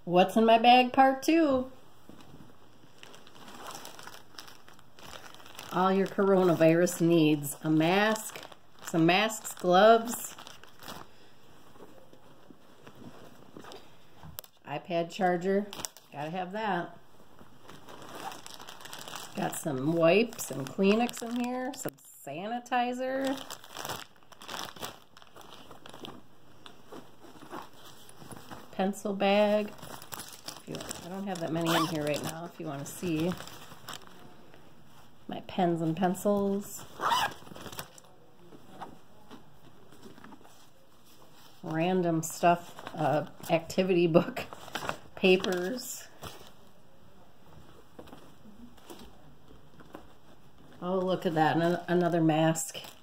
What's in my bag part 2. All your coronavirus needs. A mask, some masks, gloves, iPad charger, gotta have that. Got some wipes and Kleenex in here, some sanitizer. Pencil bag. I don't have that many in here right now if you want to see. My pens and pencils. Random stuff, activity book, papers. Oh, look at that, another mask.